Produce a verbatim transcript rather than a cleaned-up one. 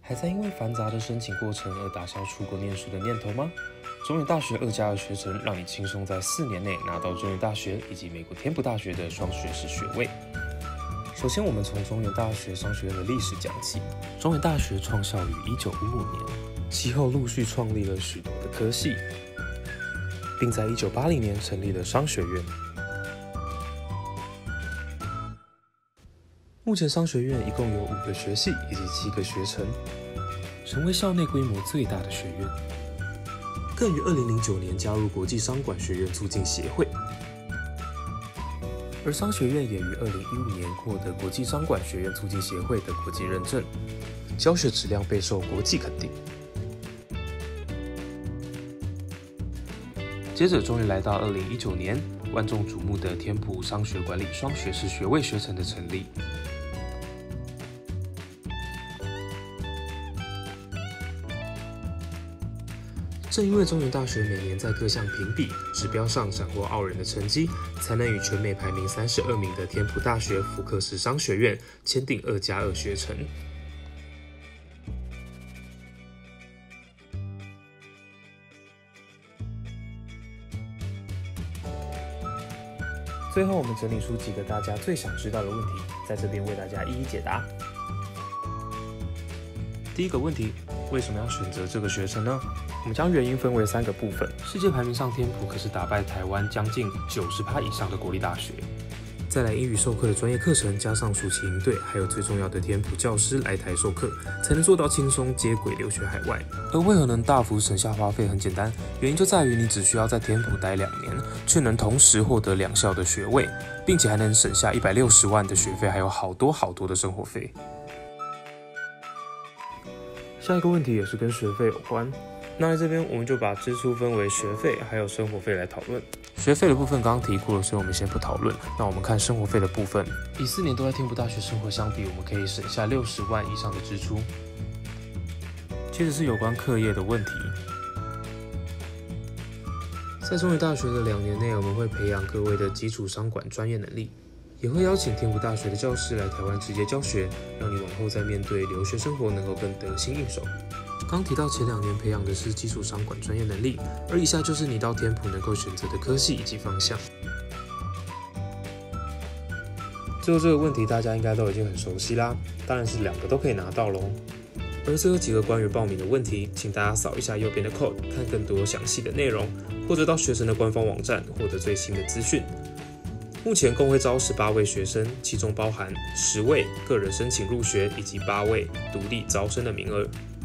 还在因为繁杂的申请过程而打消出国念书的念头吗？中原大学二加二学程让你轻松在四年内拿到中原大学以及美国天普大学的双学士学位。首先，我们从中原大学商学院的历史讲起。中原大学创校于一九五五年，其后陆续创立了许多的科系，并在一九八零年成立了商学院。目前商学院一共有五个学系以及七个学程，成为校内规模最大的学院。更于二零零九年加入国际商管学院促进协会，而商学院也于二零一五年获得国际商管学院促进协会的国际认证，教学质量备受国际肯定。接着，终于来到二零一九年，万众瞩目的天普商学管理双学士学位学程的成立。正因为中原大学每年在各项评比指标上斩获傲人的成绩，才能与全美排名三十二名的天普大学福克斯商学院签订二加二学程。最后，我们整理出几个大家最想知道的问题，在这边为大家一一解答。第一个问题，为什么要选择这个学程呢？我们将原因分为三个部分。世界排名上，天普可是打败台湾将近 百分之九十 以上的国立大学。再来，英语授课的专业课程，加上暑期营队，还有最重要的天普教师来台授课，才能做到轻松接轨留学海外。而为何能大幅省下花费？很简单，原因就在于你只需要在天普待两年，却能同时获得两校的学位，并且还能省下一百六十万的学费，还有好多好多的生活费。下一个问题也是跟学费有关。那在这边我们就把支出分为学费还有生活费来讨论。学费的部分刚刚提过了，所以我们先不讨论。那我们看生活费的部分，以四年都在天普大学生活相比，我们可以省下六十万以上的支出。接着是有关课业的问题。在中原大学的两年内，我们会培养各位的基础商管专业能力，也会邀请天普大学的教师来台湾直接教学，让你往后在面对留学生活能够更得心应手。刚提到前两年培养的是基础商管专业能力，而以下就是你到天普能够选择的科系以及方向。最后这个问题大家应该都已经很熟悉啦，当然是两个都可以拿到咯。而最后几个关于报名的问题，请大家扫一下右边的 code， 看更多详细的内容，或者到学生的官方网站获得最新的资讯。目前共会招十八位学生，其中包含十位个人申请入学以及八位独立招生的名额。